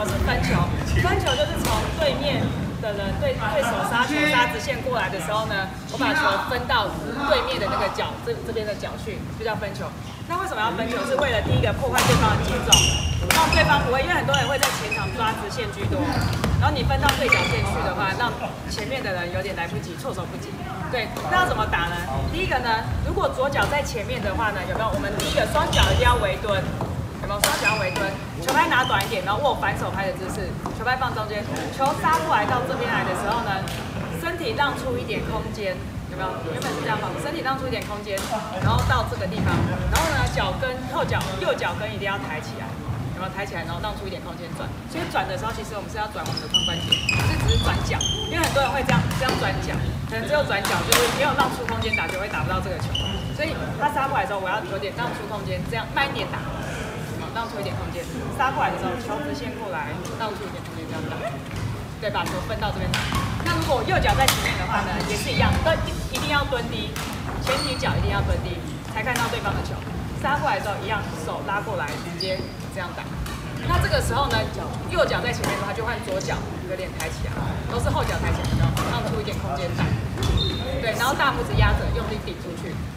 是分球，分球就是从对面的人对手杀球杀直线过来的时候呢，我把球分到对面的那个角这边的角去，就叫分球。那为什么要分球？是为了第一个破坏对方的节奏，让对方不会，因为很多人会在前场抓直线居多，然后你分到对角线去的话，让前面的人有点来不及，措手不及。对，那要怎么打呢？第一个呢，如果左脚在前面的话呢，有没有？我们第一个双脚一定要围蹲。有没有双脚要围蹲？球拍拿短一点，然后握反手拍的姿势，球拍放中间，球杀过来到这边来的时候呢，身体让出一点空间，有没有？原本是这样放，身体让出一点空间，然后到这个地方，然后呢，脚跟右脚跟一定要抬起来，有没有抬起来？然后让出一点空间转。所以转的时候，其实我们是要转我们的髋关节，不是只是转脚，因为很多人会这样转脚，可能只有转脚，就是没有让出空间打球会打不到这个球。所以他杀过来的时候，我要有点让出空间，这样慢一点打。让出一点空间，杀过来的时候，球直线过来，让出一点空间这样打，对，把球分到这边打。那如果右脚在前面的话呢，也是一样，一定要蹲低，前提脚一定要蹲低，才看到对方的球。杀过来的时候一样，手拉过来，直接这样打。那这个时候呢，右脚在前面的话，就换左脚有点抬起来，都是后脚抬起来，让出一点空间打。对，然后大拇指压着，用力顶出去。